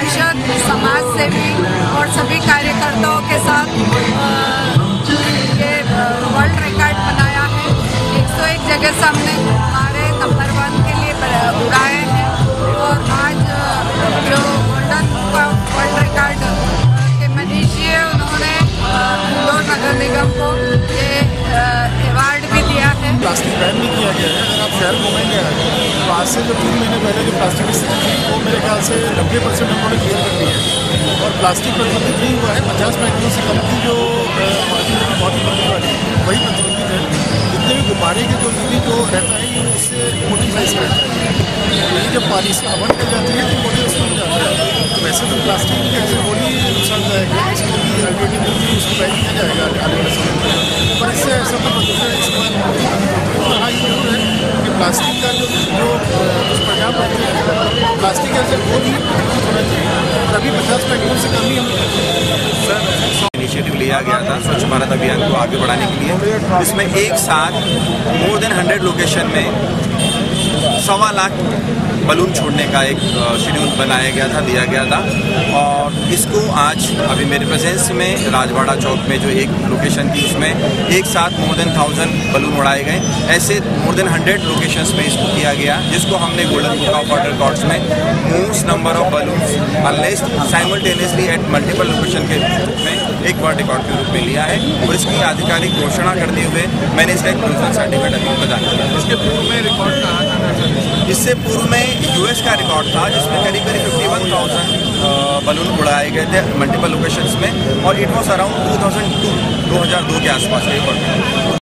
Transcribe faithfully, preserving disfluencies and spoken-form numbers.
परिषद, समाज सेवी और सभी कार्यकर्ताओं के साथ ये वर्ल्ड रिकॉर्ड बनाया है। एक सौ एक जगह से हमने हमारे नंबर वन के लिए उड़ाए हैं और आज जो गोल्डन का वर्ल्ड रिकॉर्ड के मनीष जी है, उन्होंने इंदौर नगर निगम को ये अवार्ड भी दिया है। प्लास्टिक बैन नहीं किया गया है। अगर आप शहर घूमेंगे तो आज से जो तीन महीने पहले जो प्लास्टिक की स्थिति थी वो मेरे ख्याल से नब्बे परसेंट उन्होंने क्लियर कर दी है और प्लास्टिक प्रतिबंधित नहीं हुआ है। पचास पैकेटों से कम की जो मार्केट में बहुत प्रतिबंधित वाली वही प्रतिबंधित है। जितने भी गुब्बारे के जो दूरी जो रहता है ये उससे मोटी साइज का रहता है। यही जब पानी से हवन कर जाती है तो मोटे उसमें हो जाता है। तो वैसे तो प्लास्टिक कैसे होली नुकसानदायक है, इसके लिए अल्टरनेटिव मिलती है, उसको बैन किया जाएगा आने वाले समय में। पर इससे ऐसा तो प्रदूषण इस्तेमाल हाँ ये जरूर है कि प्लास्टिक का जो जो दुष्प्रभाव पड़ते हैं, प्लास्टिक ऐसे वो भी होना चाहिए। अभी पचास पैकेटों से कम ही हम इनिशिएटिव लिया गया था स्वच्छ भारत अभियान को आगे बढ़ाने के लिए, जिसमें एक साथ मोर देन हंड्रेड लोकेशन में सवा लाख बलून छोड़ने का एक शेड्यूल बनाया गया था, दिया गया था। और इसको आज अभी मेरे प्रेजेंस में राजवाड़ा चौक में जो एक लोकेशन थी उसमें एक साथ मोर देन थाउजेंड बलून उड़ाए गए। ऐसे मोर देन हंड्रेड लोकेशंस में इसको किया गया, जिसको हमने golden book of world records में most number of balloons unleashed simultaneously at multiple location के रूप में एक वर्ल्ड रिकॉर्ड के रूप में लिया है। और इसकी आधिकारिक घोषणा करते हुए मैंने इसका एक प्रोविजनल सर्टिफिकेट अभी प्रदान किया। इसके पूर्व में रिकॉर्ड कहा था, इससे पूर्व में यूएस का रिकॉर्ड था जिसमें करीब करीब फिफ्टी वन थाउजेंड बलून उड़ाए गए थे मल्टीपल लोकेशंस में और it was around two thousand two दो हज़ार दो के आसपास रिकॉर्ड।